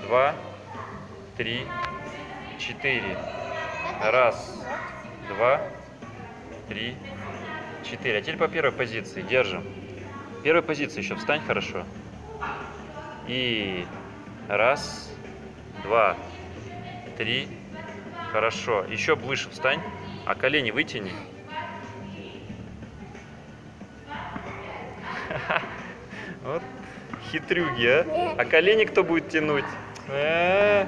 2, 3, 4. Раз, 2, 3, 4. А теперь по первой позиции. Держим. Первой позиции еще встань хорошо. И раз, 2, 3. Хорошо. Еще выше встань. А колени вытяни. Вот хитрюги, а? А колени кто будет тянуть?